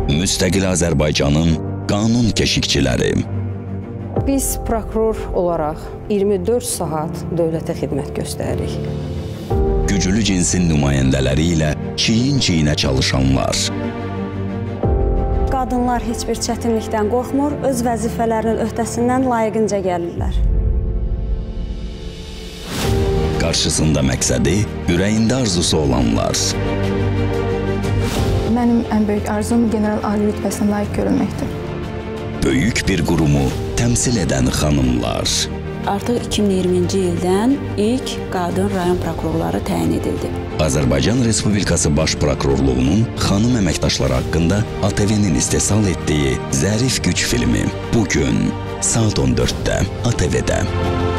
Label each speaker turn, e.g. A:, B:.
A: Müstəqil Azərbaycanın qanun keşikçiləri.
B: Biz prokuror olaraq 24 saat dövlətə xidmət göstəririk.
A: Güclü cinsin nümayəndələri ilə çiyin-çiyinə çalışanlar.
C: Qadınlar heç bir çətinlikdən qorxmur, öz vəzifələrinin öhdəsindən layiqincə gəlirlər.
A: Qarşısında məqsədi, ürəyində arzusu olanlar.
D: Mənim ən böyük arzum general ali rütbəsinə layiq görülməkdir.
A: Böyük bir qurumu təmsil edən xanımlar.
E: Artıq 2020-ci ildən ilk qadın rayon prokurorları təyin edildi.
A: Azərbaycan Respublikası Baş Prokurorluğunun xanım əməkdaşları haqqında ATV-nin istehsal etdiyi Zərif Güc filmi bugün saat 14-də ATV-də.